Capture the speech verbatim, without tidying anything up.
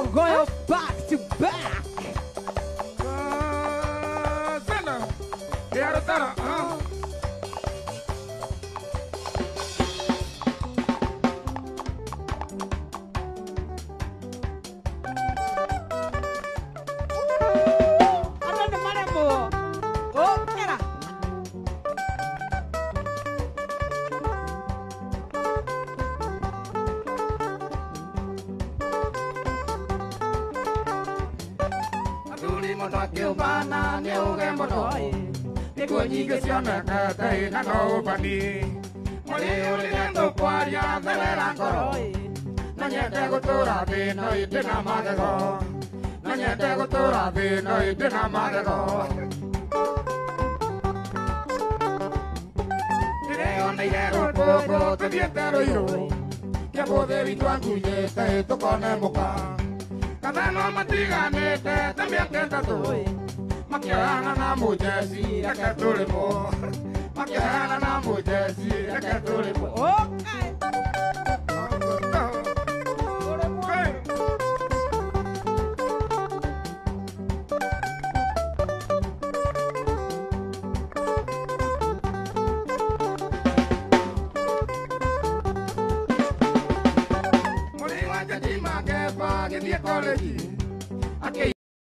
going back to back. Uh, Santa, yeah, Santa, huh? Bana neo gemono ni kunyige ciona katai na no bani mori uri ndo kwaria thelera ngoro na nyende gutura thi no indi na magego na nyende gutura thi no indi na magego Ireo na igero pogo te dietero iro kia bothe vitu anguyete tukone muka Kadano matiganete tambiake tatu Makiana na mujesi yake tulimo Makiana na mujesi yake tulimo Okay.